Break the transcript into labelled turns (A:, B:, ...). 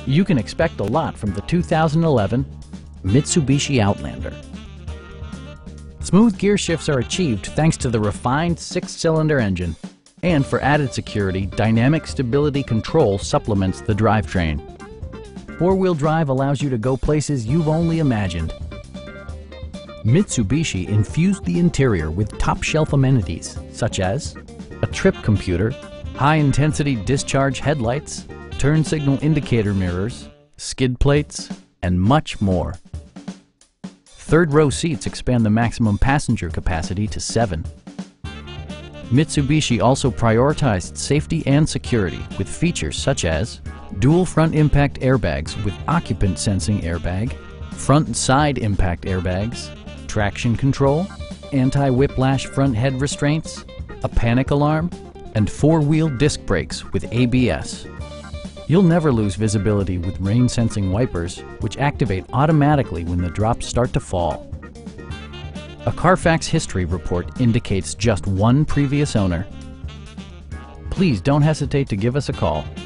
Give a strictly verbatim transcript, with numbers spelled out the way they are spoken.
A: You can expect a lot from the two thousand eleven Mitsubishi Outlander. Smooth gear shifts are achieved thanks to the refined six-cylinder engine. And for added security, dynamic stability control supplements the drivetrain. Four-wheel drive allows you to go places you've only imagined. Mitsubishi infused the interior with top-shelf amenities such as a trip computer, high-intensity discharge headlights, turn signal indicator mirrors, skid plates, and much more. Third-row seats expand the maximum passenger capacity to seven. Mitsubishi also prioritized safety and security with features such as dual front impact airbags with occupant sensing airbag, front and side impact airbags, traction control, anti-whiplash front head restraints, a panic alarm, and four-wheel disc brakes with A B S. You'll never lose visibility with rain-sensing wipers, which activate automatically when the drops start to fall. A Carfax history report indicates just one previous owner. Please don't hesitate to give us a call.